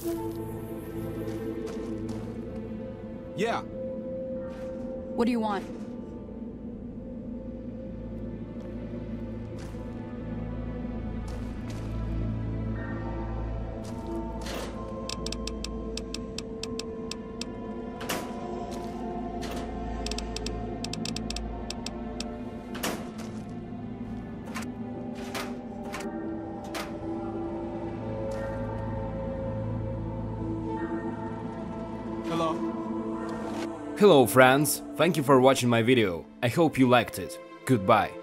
Yeah. What do you want? Hello. Hello friends, thank you for watching my video. I hope you liked it. Goodbye.